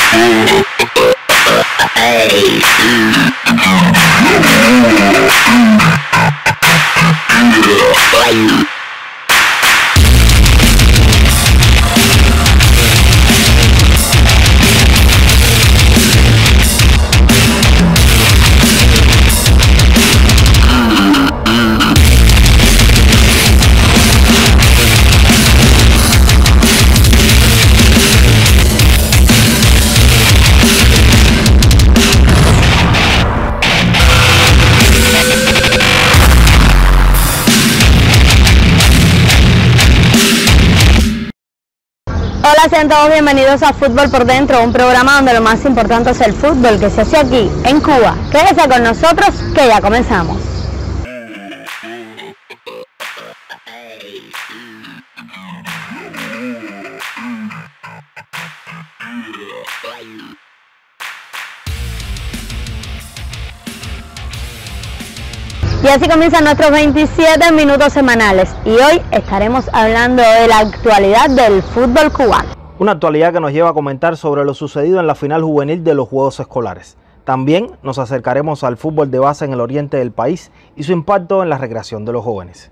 Hola, sean todos bienvenidos a Fútbol por Dentro, un programa donde lo más importante es el fútbol que se hace aquí, en Cuba. Quédese con nosotros que ya comenzamos. Y así comienzan nuestros 27 minutos semanales y hoy estaremos hablando de la actualidad del fútbol cubano. Una actualidad que nos lleva a comentar sobre lo sucedido en la final juvenil de los Juegos Escolares. También nos acercaremos al fútbol de base en el oriente del país y su impacto en la recreación de los jóvenes.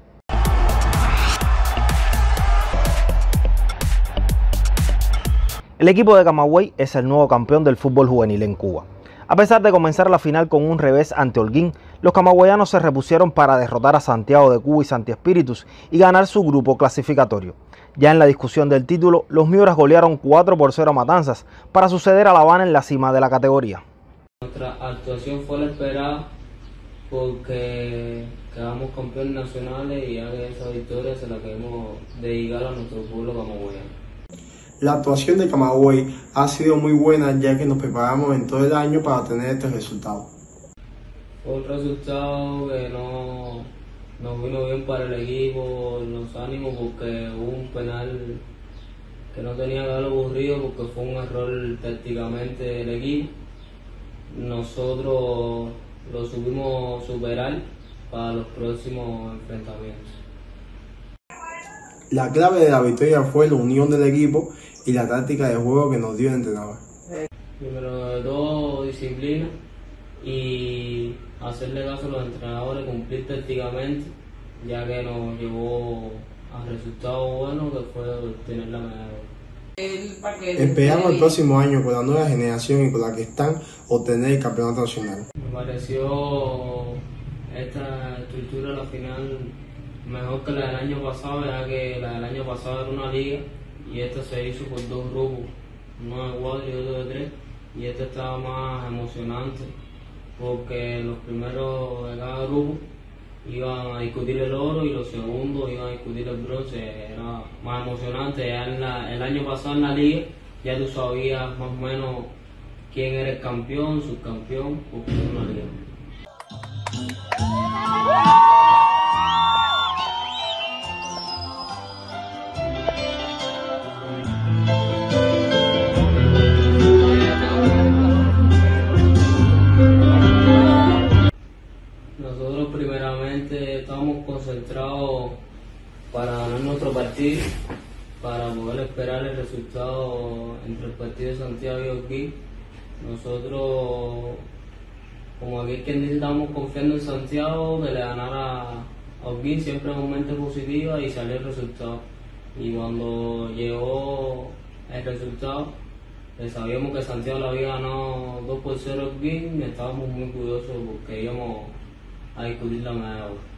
El equipo de Camagüey es el nuevo campeón del fútbol juvenil en Cuba. A pesar de comenzar la final con un revés ante Holguín, los camagüeyanos se repusieron para derrotar a Santiago de Cuba y Santi Espíritus y ganar su grupo clasificatorio. Ya en la discusión del título, los Miuras golearon 4-0 a Matanzas para suceder a La Habana en la cima de la categoría. Nuestra actuación fue la esperada porque quedamos campeones nacionales y ya que esa victoria se la queremos dedicar a nuestro pueblo camagüeyano. La actuación de Camagüey ha sido muy buena ya que nos preparamos en todo el año para obtener este resultado. Fue un resultado que no nos vino bien para el equipo, los ánimos, porque hubo un penal que no tenía que haber ocurrido porque fue un error tácticamente del equipo. Nosotros lo supimos superar para los próximos enfrentamientos. La clave de la victoria fue la unión del equipo y la táctica de juego que nos dio el entrenador. Primero de todo, disciplina y hacerle caso a los entrenadores, cumplir tácticamente, ya que nos llevó a resultados buenos que fue obtener la medalla. Esperamos el próximo año con la nueva generación y con la que están obtener el campeonato nacional. Me pareció esta estructura de la final mejor que la del año pasado, ya que la del año pasado era una liga y esta se hizo por dos grupos, uno de 4 y otro de 3, y esta estaba más emocionante porque los primeros de cada grupo iban a discutir el oro y los segundos iban a discutir el bronce. Era más emocionante. Ya el año pasado en la liga ya tú sabías más o menos quién era el campeón, subcampeón, porque era una liga. Nosotros primeramente estamos concentrados para ganar nuestro partido, para poder esperar el resultado entre el partido de Santiago y Holguín. Nosotros, como aquí quien dice, estamos confiando en Santiago que le ganara a Holguín siempre en un mente positiva y salió el resultado. Y cuando llegó el resultado, sabíamos que Santiago le había ganado 2-0 a Holguín y estábamos muy curiosos porque íbamos a discutir la medalla de oro.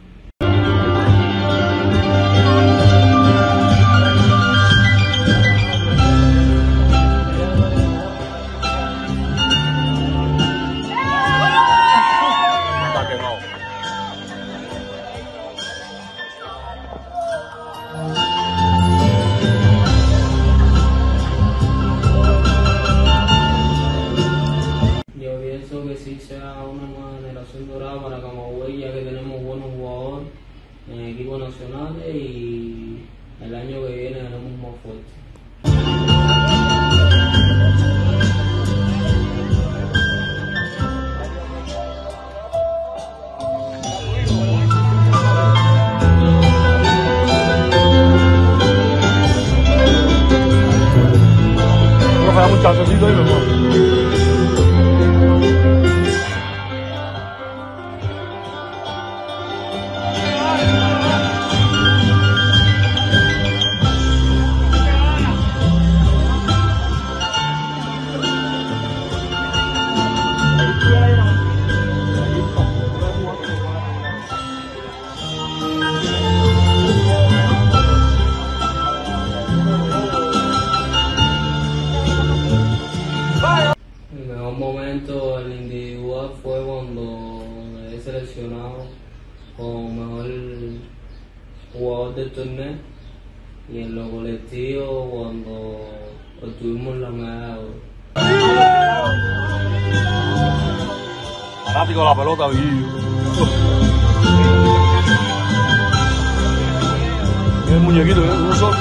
Yo pienso que sí sea una nueva generación dorada para Camagüey, ya que tenemos buenos jugadores en equipos nacionales y el año que viene tenemos más fuerte. chancecito ahí, mi amor. El mejor momento en el individual fue cuando me he seleccionado como mejor jugador del torneo, y en lo colectivo cuando obtuvimos la medalla de oro. Fanático de la pelota, Villillo. El muñequito, uno solo.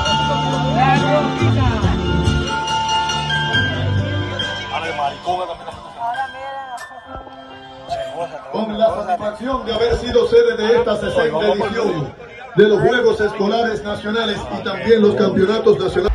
Con la satisfacción de haber sido sede de esta 60ª edición de los Juegos Escolares Nacionales y también los Campeonatos Nacionales.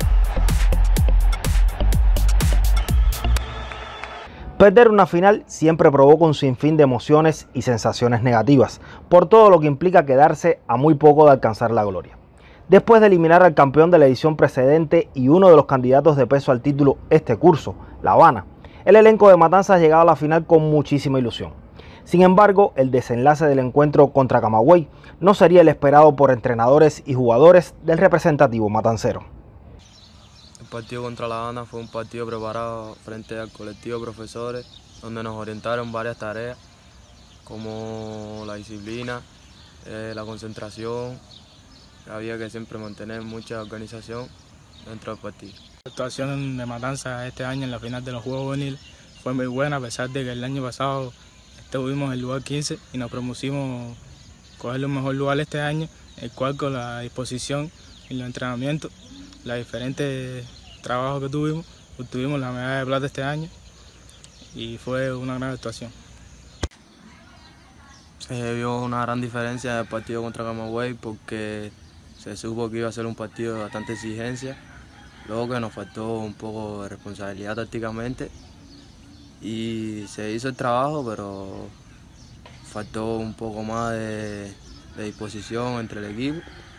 Perder una final siempre provoca un sinfín de emociones y sensaciones negativas, por todo lo que implica quedarse a muy poco de alcanzar la gloria. Después de eliminar al campeón de la edición precedente y uno de los candidatos de peso al título este curso, La Habana, el elenco de Matanzas llegaba a la final con muchísima ilusión. Sin embargo, el desenlace del encuentro contra Camagüey no sería el esperado por entrenadores y jugadores del representativo matancero. El partido contra La Habana fue un partido preparado frente al colectivo de profesores, donde nos orientaron varias tareas, como la disciplina, la concentración. Había que siempre mantener mucha organización dentro del partido. La actuación de Matanzas este año en la final de los Juegos Juveniles fue muy buena, a pesar de que el año pasado estuvimos en el lugar 15 y nos propusimos coger un mejor lugar este año, el cual con la disposición y los entrenamientos, los diferentes trabajos que tuvimos, obtuvimos la medalla de plata este año y fue una gran actuación. Se vio una gran diferencia del partido contra Camagüey porque se supo que iba a ser un partido de bastante exigencia, luego que nos faltó un poco de responsabilidad tácticamente y se hizo el trabajo, pero faltó un poco más de disposición entre el equipo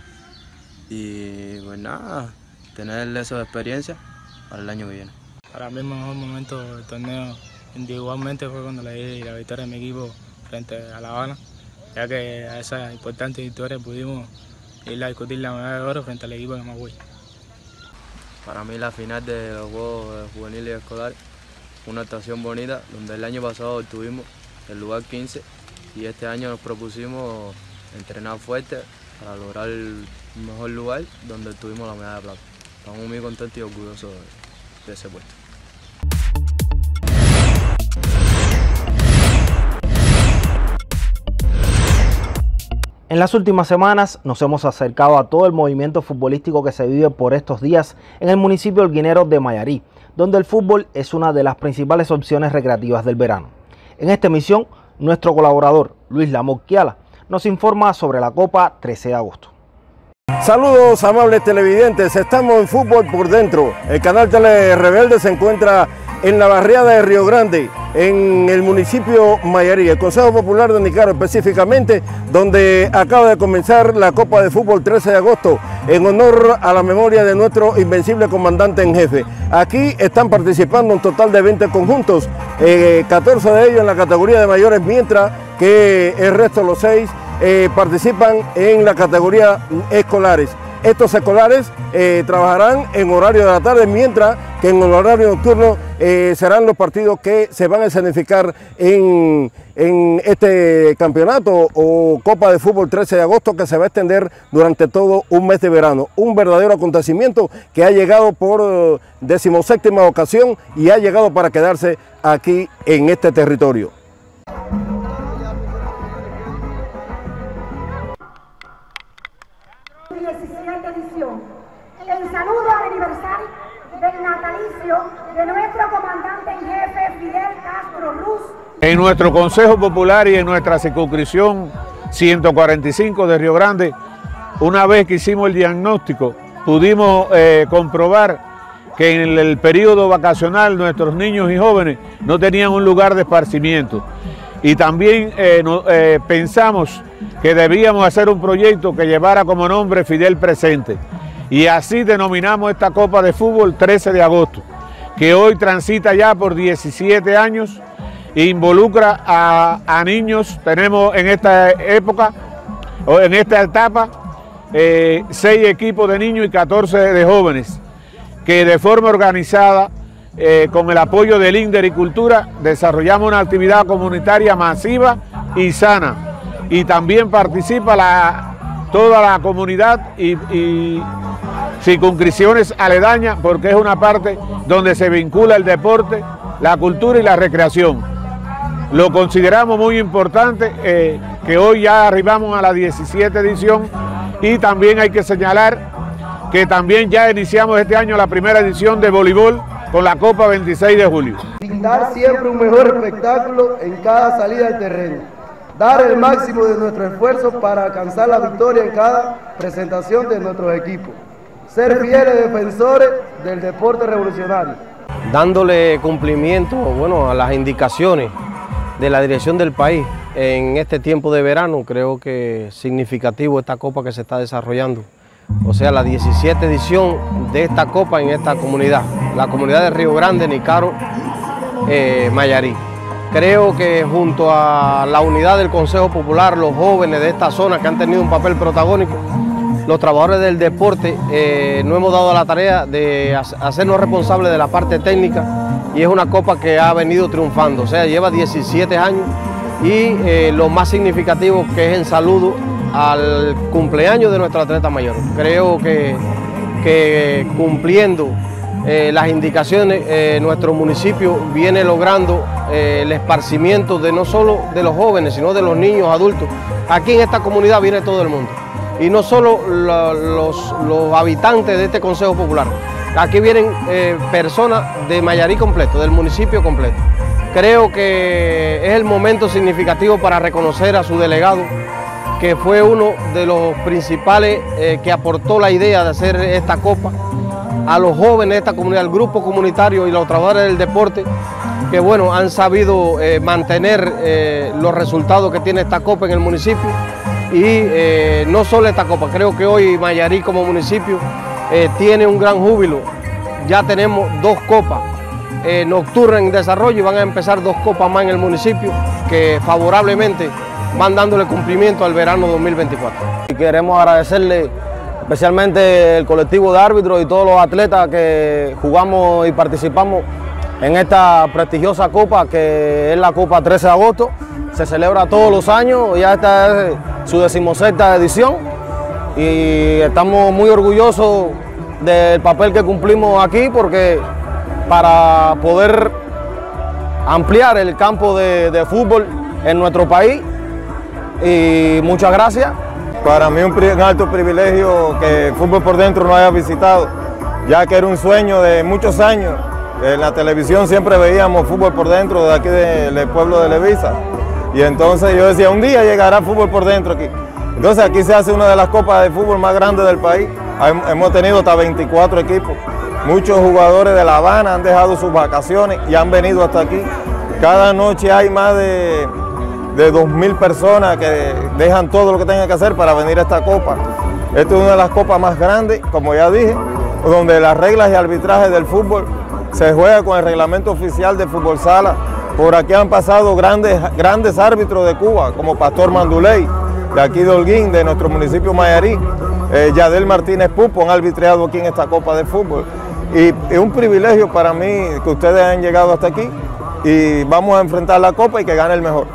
y pues nada, tener eso de experiencia para el año que viene. Para mí el mejor momento del torneo individualmente fue cuando le di la victoria a mi equipo frente a La Habana, ya que a esa importante victoria pudimos ir a discutir la medalla de oro frente al equipo de Camagüey. Para mí la final de los Juegos Juveniles y Escolares fue una actuación bonita, donde el año pasado obtuvimos el lugar 15 y este año nos propusimos entrenar fuerte para lograr el mejor lugar, donde obtuvimos la medalla de plata. Estamos muy contentos y orgullosos de ese puesto. En las últimas semanas nos hemos acercado a todo el movimiento futbolístico que se vive por estos días en el municipio holguinero de Mayarí, donde el fútbol es una de las principales opciones recreativas del verano. En esta emisión, nuestro colaborador Luis Lamocquiala nos informa sobre la Copa 13 de agosto. Saludos amables televidentes, estamos en Fútbol por Dentro. El canal Tele Rebelde se encuentra en la barriada de Río Grande, en el municipio Mayarí, el Consejo Popular de Nicaro específicamente, donde acaba de comenzar la Copa de Fútbol 13 de agosto, en honor a la memoria de nuestro invencible comandante en jefe. Aquí están participando un total de 20 conjuntos, 14 de ellos en la categoría de mayores, mientras que el resto, los 6, participan en la categoría escolares. Estos escolares trabajarán en horario de la tarde, mientras que en el horario nocturno serán los partidos que se van a escenificar en este campeonato o Copa de Fútbol 13 de agosto, que se va a extender durante todo un mes de verano. Un verdadero acontecimiento que ha llegado por 17ª ocasión y ha llegado para quedarse aquí en este territorio. En saludo al aniversario del natalicio de nuestro comandante en jefe Fidel Castro Ruz. En nuestro Consejo Popular y en nuestra circunscripción 145 de Río Grande, una vez que hicimos el diagnóstico, pudimos comprobar que en el periodo vacacional nuestros niños y jóvenes no tenían un lugar de esparcimiento. Y también pensamos que debíamos hacer un proyecto que llevara como nombre Fidel Presente. Y así denominamos esta Copa de Fútbol 13 de agosto, que hoy transita ya por 17 años e involucra a niños. Tenemos en esta época, o en esta etapa, 6 equipos de niños y 14 de jóvenes, que de forma organizada, con el apoyo del INDER y Cultura, desarrollamos una actividad comunitaria masiva y sana. Y también participa toda la comunidad y circunscripciones aledañas, porque es una parte donde se vincula el deporte, la cultura y la recreación. Lo consideramos muy importante, que hoy ya arribamos a la 17 edición, y también hay que señalar que también ya iniciamos este año la primera edición de voleibol con la Copa 26 de julio. Brindar siempre un mejor espectáculo en cada salida al terreno. Dar el máximo de nuestro esfuerzo para alcanzar la victoria en cada presentación de nuestros equipos. Ser fieles defensores del deporte revolucionario. Dándole cumplimiento, bueno, a las indicaciones de la dirección del país en este tiempo de verano, creo que es significativo esta copa que se está desarrollando. O sea, la 17 edición de esta copa en esta comunidad, la comunidad de Río Grande, Nícaro, Mayarí. Creo que junto a la unidad del Consejo Popular, los jóvenes de esta zona que han tenido un papel protagónico, los trabajadores del deporte, no hemos dado la tarea de hacernos responsables de la parte técnica, y es una copa que ha venido triunfando, o sea, lleva 17 años, y lo más significativo que es en saludo al cumpleaños de nuestro atleta mayor. Creo que cumpliendo las indicaciones, nuestro municipio viene logrando el esparcimiento de no solo de los jóvenes, sino de los niños, adultos. Aquí en esta comunidad viene todo el mundo, y no solo los habitantes de este Consejo Popular. Aquí vienen personas de Mayarí completo, del municipio completo. Creo que es el momento significativo para reconocer a su delegado, que fue uno de los principales que aportó la idea de hacer esta copa, a los jóvenes de esta comunidad, al grupo comunitario y los trabajadores del deporte, que bueno, han sabido mantener los resultados que tiene esta copa en el municipio. Y no solo esta copa, creo que hoy Mayarí como municipio tiene un gran júbilo. Ya tenemos 2 copas nocturnas en desarrollo, y van a empezar 2 copas más en el municipio, que favorablemente van dándole cumplimiento al verano 2024. Y queremos agradecerle especialmente el colectivo de árbitros y todos los atletas que jugamos y participamos en esta prestigiosa copa, que es la Copa 13 de agosto. Se celebra todos los años, ya esta es su 16ª edición, y estamos muy orgullosos del papel que cumplimos aquí, porque para poder ampliar el campo de fútbol en nuestro país. Y muchas gracias. Para mí un alto privilegio que Fútbol por Dentro nos haya visitado, ya que era un sueño de muchos años. En la televisión siempre veíamos Fútbol por Dentro de aquí del pueblo de Levisa, y entonces yo decía, un día llegará Fútbol por Dentro aquí. Entonces aquí se hace una de las copas de fútbol más grandes del país. Hemos tenido hasta 24 equipos. Muchos jugadores de La Habana han dejado sus vacaciones y han venido hasta aquí. Cada noche hay más de 2.000 personas que dejan todo lo que tengan que hacer para venir a esta copa. Esta es una de las copas más grandes, como ya dije, donde las reglas y arbitraje del fútbol se juega con el reglamento oficial de Fútbol Sala. Por aquí han pasado grandes árbitros de Cuba, como Pastor Manduley, de aquí de Holguín, de nuestro municipio Mayarí. Yadel Martínez Pupo han arbitrado aquí en esta copa de fútbol. Y es un privilegio para mí que ustedes hayan llegado hasta aquí, y vamos a enfrentar la copa y que gane el mejor.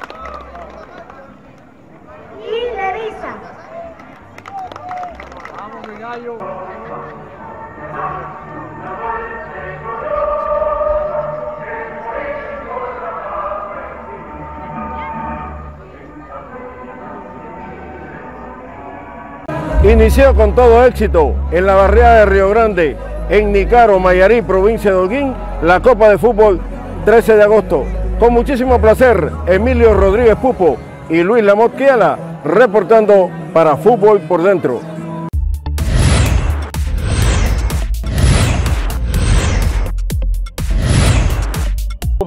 Inició con todo éxito en la barriada de Río Grande, en Nícaro, Mayarí, provincia de Holguín, la Copa de Fútbol 13 de agosto. Con muchísimo placer, Emilio Rodríguez Pupo y Luis Lamot Kiala, reportando para Fútbol por Dentro.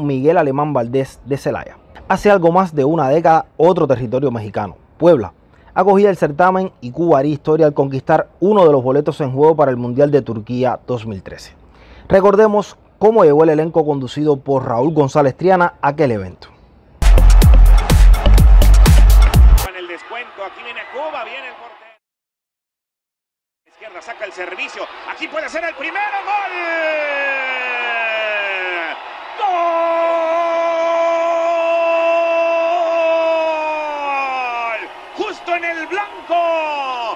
Miguel Alemán Valdés de Celaya. Hace algo más de una década, otro territorio mexicano, Puebla, acogía el certamen y Cuba haría historia al conquistar uno de los boletos en juego para el Mundial de Turquía 2013. Recordemos cómo llegó el elenco conducido por Raúl González Triana a aquel evento. En el descuento, aquí viene Cuba, viene el portero. Izquierda saca el servicio, aquí puede ser el primero, ¡gol! ¡Gol! Justo en el blanco.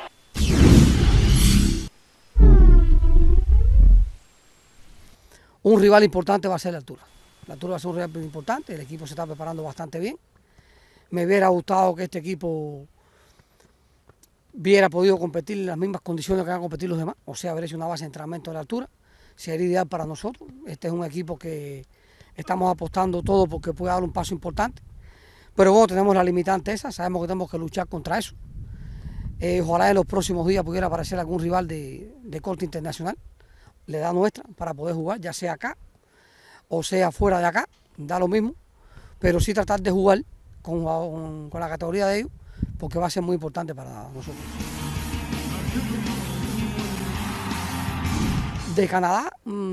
Un rival importante va a ser la altura. La altura va a ser un rival importante, el equipo se está preparando bastante bien. Me hubiera gustado que este equipo hubiera podido competir en las mismas condiciones que van a competir los demás, o sea, haber hecho una base de entrenamiento a la altura, sería ideal para nosotros. Este es un equipo que estamos apostando todo porque puede dar un paso importante, pero bueno, tenemos la limitante esa, sabemos que tenemos que luchar contra eso. Ojalá en los próximos días pudiera aparecer algún rival de corte internacional, le da nuestra para poder jugar, ya sea acá o sea fuera de acá, da lo mismo, pero sí tratar de jugar con la categoría de ellos, porque va a ser muy importante para nosotros. De Canadá,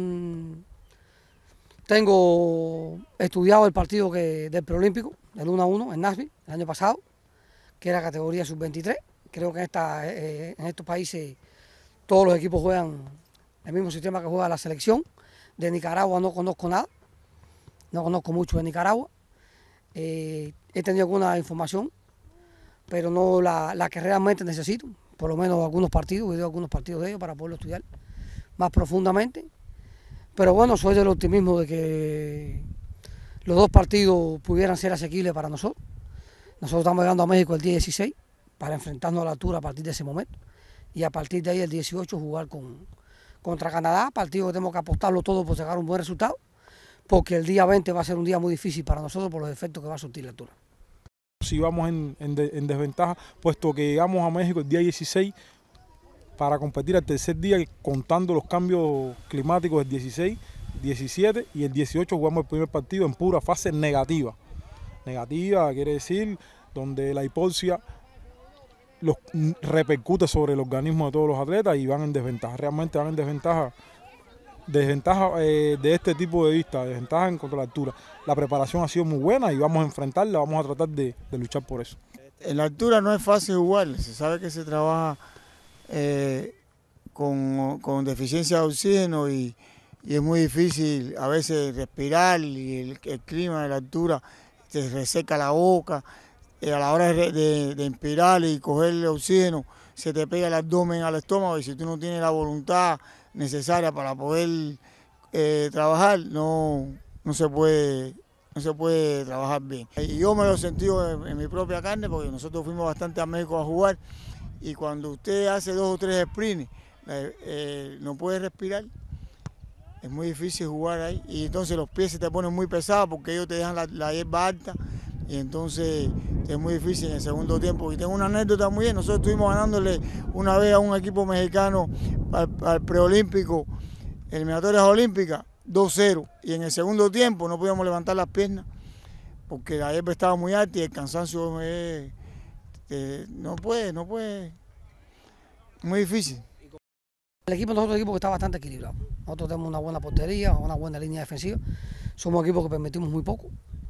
tengo estudiado el partido del preolímpico, el 1-1 en Nashville, el año pasado, que era categoría sub-23. Creo que en estos países todos los equipos juegan el mismo sistema que juega la selección. De Nicaragua no conozco nada, no conozco mucho de Nicaragua. He tenido alguna información, pero no la que realmente necesito, por lo menos algunos partidos, he ido a algunos partidos de ellos para poderlo estudiar más profundamente. Pero bueno, soy del optimismo de que los dos partidos pudieran ser asequibles para nosotros. Nosotros estamos llegando a México el día 16 para enfrentarnos a la altura a partir de ese momento, y a partir de ahí el 18 jugar contra Canadá, partido que tenemos que apostarlo todo por sacar un buen resultado, porque el día 20 va a ser un día muy difícil para nosotros por los efectos que va a surtir la altura. Si vamos en desventaja, puesto que llegamos a México el día 16 para competir el tercer día, contando los cambios climáticos del 16, 17 y el 18 jugamos el primer partido en pura fase negativa. Negativa quiere decir donde la hipoxia repercute sobre el organismo de todos los atletas y van en desventaja. Realmente van en desventaja de este tipo de vista, desventaja en cuanto a la altura. La preparación ha sido muy buena y vamos a enfrentarla, vamos a tratar de luchar por eso. En la altura no es fácil jugar, se sabe que se trabaja con deficiencia de oxígeno y es muy difícil a veces respirar, y el clima de la altura te reseca la boca. A la hora de inspirar y coger el oxígeno, se te pega el abdomen al estómago, y si tú no tienes la voluntad necesaria para poder trabajar, no se puede trabajar bien. Y yo me lo he sentido en mi propia carne, porque nosotros fuimos bastante a México a jugar, y cuando usted hace 2 o 3 sprints, no puede respirar, es muy difícil jugar ahí, y entonces los pies se te ponen muy pesados porque ellos te dejan la hierba alta, y entonces es muy difícil en el segundo tiempo. Y tengo una anécdota muy bien, nosotros estuvimos ganándole una vez a un equipo mexicano al preolímpico, eliminatorias olímpicas, 2-0, y en el segundo tiempo no podíamos levantar las piernas porque la hierba estaba muy alta y el cansancio no puede, muy difícil. El equipo nosotros es un equipo que está bastante equilibrado. Nosotros tenemos una buena portería, una buena línea defensiva, somos un equipo que permitimos muy poco.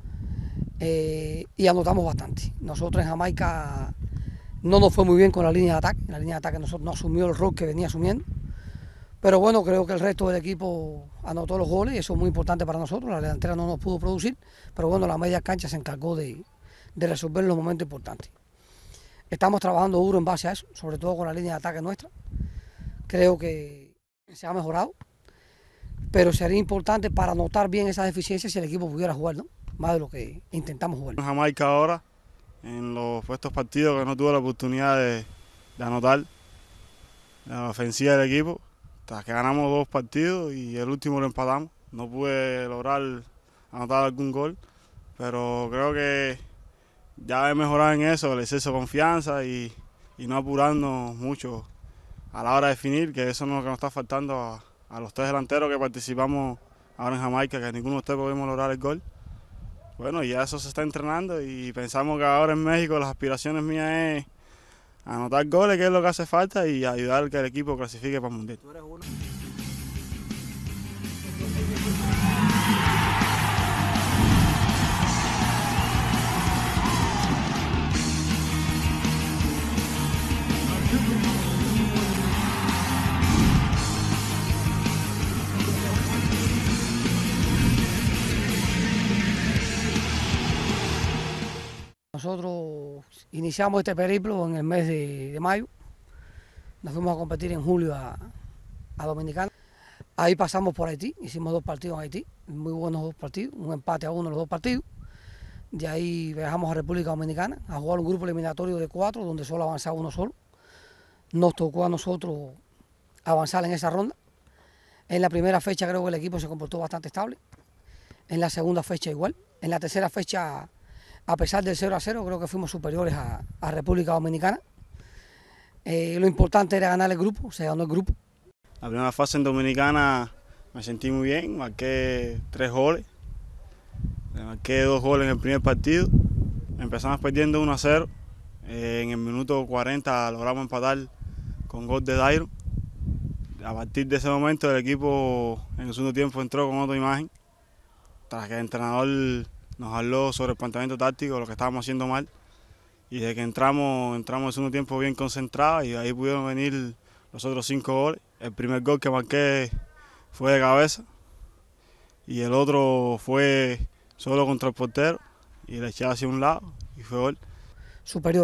Y anotamos bastante. Nosotros en Jamaica no nos fue muy bien con la línea de ataque. La línea de ataque nosotros no asumió el rol que venía asumiendo. Pero bueno, creo que el resto del equipo anotó los goles y eso es muy importante para nosotros. La delantera no nos pudo producir, pero bueno, la media cancha se encargó de resolver los momentos importantes. Estamos trabajando duro en base a eso, sobre todo con la línea de ataque nuestra. Creo que se ha mejorado, pero sería importante para anotar bien esas deficiencias si el equipo pudiera jugar, ¿no? Más de lo que intentamos jugar. En Jamaica ahora, en estos partidos que no tuve la oportunidad de anotar, la ofensiva del equipo, hasta que ganamos 2 partidos y el último lo empatamos. No pude lograr anotar algún gol, pero creo que ya he mejorado en eso, el exceso de confianza y no apurarnos mucho a la hora de definir, que eso es lo que nos está faltando a los 3 delanteros que participamos ahora en Jamaica, que ninguno de ustedes pudimos lograr el gol. bueno, ya eso se está entrenando y pensamos que ahora en México las aspiraciones mías es anotar goles, que es lo que hace falta, y ayudar a que el equipo clasifique para el Mundial. Nosotros iniciamos este periplo en el mes de mayo, nos fuimos a competir en julio a Dominicana. Ahí pasamos por Haití, hicimos 2 partidos en Haití, muy buenos 2 partidos, un empate a 1 los 2 partidos. De ahí viajamos a República Dominicana a jugar un grupo eliminatorio de 4, donde solo avanzaba uno solo. Nos tocó a nosotros avanzar en esa ronda. En la primera fecha creo que el equipo se comportó bastante estable, en la segunda fecha igual, en la tercera fecha, a pesar del 0-0, creo que fuimos superiores a República Dominicana. Lo importante era ganar el grupo, se ganó el grupo. La primera fase en Dominicana me sentí muy bien, marqué 3 goles, marqué 2 goles en el primer partido, empezamos perdiendo 1-0, en el minuto 40 logramos empatar con gol de Dairo. A partir de ese momento el equipo en el segundo tiempo entró con otra imagen, tras que el entrenador nos habló sobre el planteamiento táctico, lo que estábamos haciendo mal, y desde que entramos en el segundo tiempo bien concentrados, y de ahí pudieron venir los otros 5 goles. El primer gol que marqué fue de cabeza y el otro fue solo contra el portero y le eché hacia un lado y fue gol. Superior.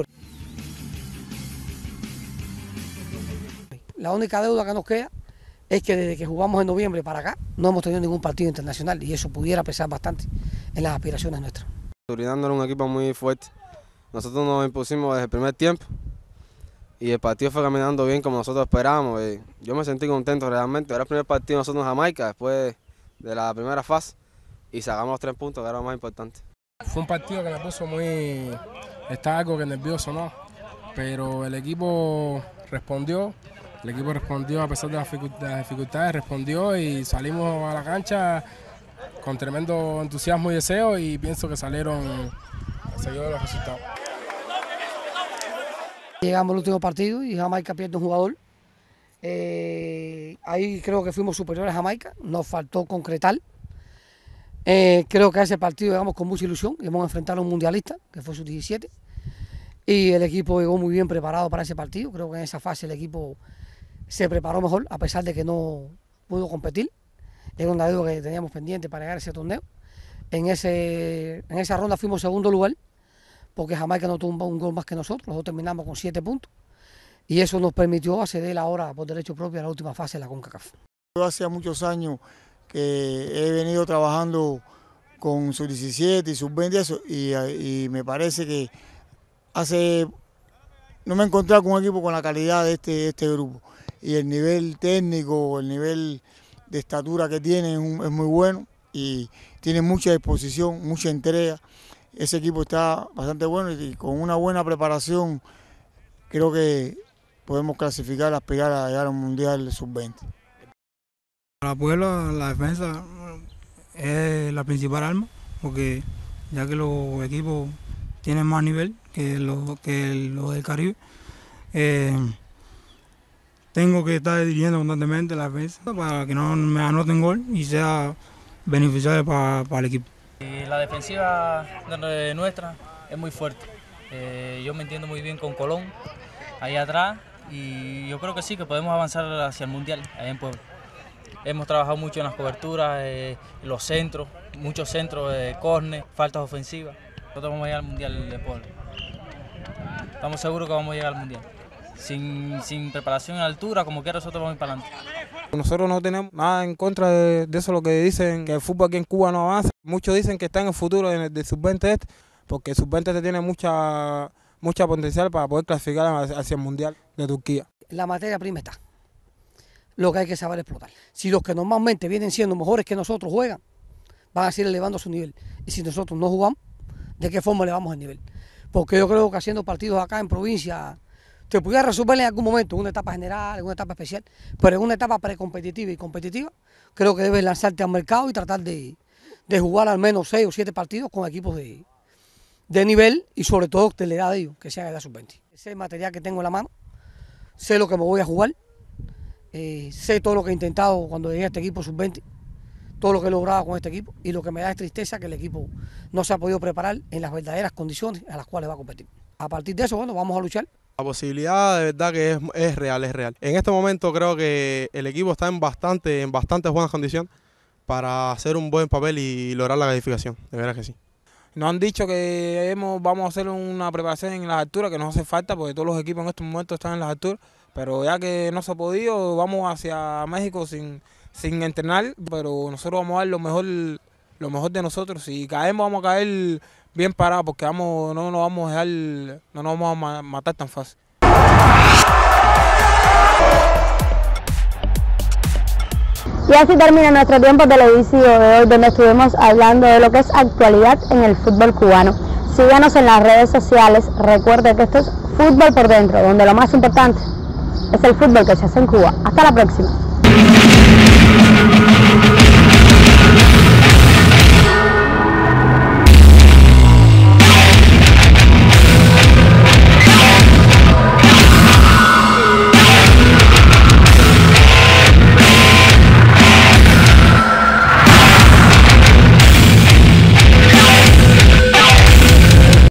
La única deuda que nos queda es que desde que jugamos en noviembre para acá no hemos tenido ningún partido internacional, y eso pudiera pesar bastante en las aspiraciones nuestras. Surinam era un equipo muy fuerte. Nosotros nos impusimos desde el primer tiempo y el partido fue caminando bien como nosotros esperábamos. Yo me sentí contento realmente. Era el primer partido nosotros en Jamaica después de la primera fase y sacamos los 3 puntos, que era lo más importante. Fue un partido que me puso muy... Estaba algo que nervioso, ¿no? Pero el equipo respondió. El equipo respondió a pesar de las dificultades, respondió y salimos a la cancha con tremendo entusiasmo y deseo, y pienso que salieron seguidos los resultados. Llegamos al último partido y Jamaica pierde un jugador. Ahí creo que fuimos superiores a Jamaica, nos faltó concretar. Creo que a ese partido llegamos con mucha ilusión, íbamos a enfrentar a un mundialista, que fue sub-17, y el equipo llegó muy bien preparado para ese partido. Creo que en esa fase el equipo se preparó mejor, a pesar de que no pudo competir. Era una deuda que teníamos pendiente para llegar a ese torneo. En esa ronda fuimos segundo lugar, porque Jamaica no tuvo un gol más que nosotros, nosotros terminamos con 7 puntos, y eso nos permitió acceder ahora por derecho propio a la última fase de la CONCACAF. Yo hacía muchos años que he venido trabajando con sub-17 y sub-20 eso, y me parece que no me he encontrado con un equipo con la calidad de este grupo, y el nivel técnico, el nivel de estatura que tienen es muy bueno y tiene mucha disposición, mucha entrega. Ese equipo está bastante bueno y con una buena preparación creo que podemos clasificar, aspirar a llegar a un mundial sub-20. Para Puebla la defensa es la principal arma, porque ya que los equipos tienen más nivel que los del Caribe, tengo que estar dirigiendo constantemente la defensa para que no me anoten gol y sea beneficiario para el equipo. La defensiva nuestra es muy fuerte. Yo me entiendo muy bien con Colón ahí atrás, y yo creo que sí, que podemos avanzar hacia el Mundial allá en Puebla. Hemos trabajado mucho en las coberturas, los centros, muchos centros de córner, faltas ofensivas. Nosotros vamos a llegar al Mundial de Puebla. Estamos seguros que vamos a llegar al Mundial. Sin preparación en altura, como quiera, nosotros vamos a ir para adelante. Nosotros no tenemos nada en contra de eso, lo que dicen que el fútbol aquí en Cuba no avanza. Muchos dicen que está en el futuro del sub-20 porque el sub-20 tiene mucha potencial para poder clasificar hacia el Mundial de Turquía. La materia prima está. Lo que hay que saber explotar. Si los que normalmente vienen siendo mejores que nosotros juegan, van a seguir elevando su nivel. Y si nosotros no jugamos, ¿de qué forma elevamos el nivel? Porque yo creo que haciendo partidos acá en provincia te pudiera resolver en algún momento, en una etapa general, en una etapa especial, pero en una etapa precompetitiva y competitiva, creo que debes lanzarte al mercado y tratar de de jugar al menos 6 o 7 partidos con equipos de nivel y sobre todo de la edad de ellos, que sea de edad sub-20. Sé el material que tengo en la mano, sé lo que me voy a jugar, sé todo lo que he intentado cuando llegué a este equipo sub-20, todo lo que he logrado con este equipo, y lo que me da es tristeza que el equipo no se ha podido preparar en las verdaderas condiciones a las cuales va a competir. A partir de eso, bueno, vamos a luchar. La posibilidad de verdad que es real, es real. En este momento creo que el equipo está en bastantes buenas condiciones para hacer un buen papel y lograr la calificación, de verdad que sí. Nos han dicho que vamos a hacer una preparación en las alturas, que nos hace falta porque todos los equipos en estos momentos están en las alturas, pero ya que no se ha podido, vamos hacia México sin entrenar, pero nosotros vamos a dar lo mejor de nosotros. Si caemos, vamos a caer bien parados porque no nos vamos a matar tan fácil. Y así termina nuestro tiempo televisivo de hoy, donde estuvimos hablando de lo que es actualidad en el fútbol cubano. Síganos en las redes sociales, recuerde que esto es Fútbol por Dentro, donde lo más importante es el fútbol que se hace en Cuba. Hasta la próxima.